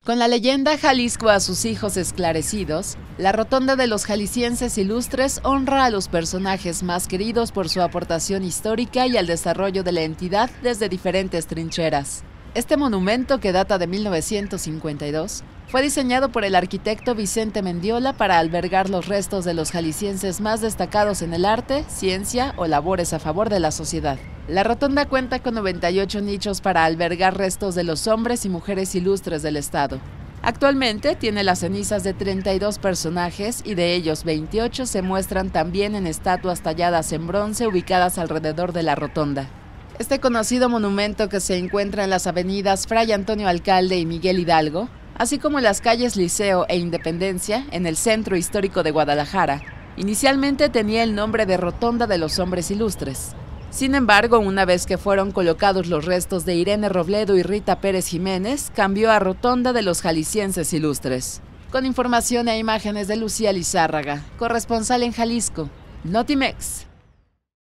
Con la leyenda Jalisco a sus hijos esclarecidos, la Rotonda de los Jaliscienses Ilustres honra a los personajes más queridos por su aportación histórica y al desarrollo de la entidad desde diferentes trincheras. Este monumento, que data de 1952, fue diseñado por el arquitecto Vicente Mendiola para albergar los restos de los jaliscienses más destacados en el arte, ciencia o labores a favor de la sociedad. La rotonda cuenta con 98 nichos para albergar restos de los hombres y mujeres ilustres del estado. Actualmente tiene las cenizas de 32 personajes y de ellos 28 se muestran también en estatuas talladas en bronce ubicadas alrededor de la rotonda. Este conocido monumento, que se encuentra en las avenidas Fray Antonio Alcalde y Miguel Hidalgo, así como en las calles Liceo e Independencia, en el centro histórico de Guadalajara, inicialmente tenía el nombre de Rotonda de los Hombres Ilustres. Sin embargo, una vez que fueron colocados los restos de Irene Robledo y Rita Pérez Jiménez, cambió a Rotonda de los Jaliscienses Ilustres. Con información e imágenes de Lucía Lizárraga, corresponsal en Jalisco, Notimex.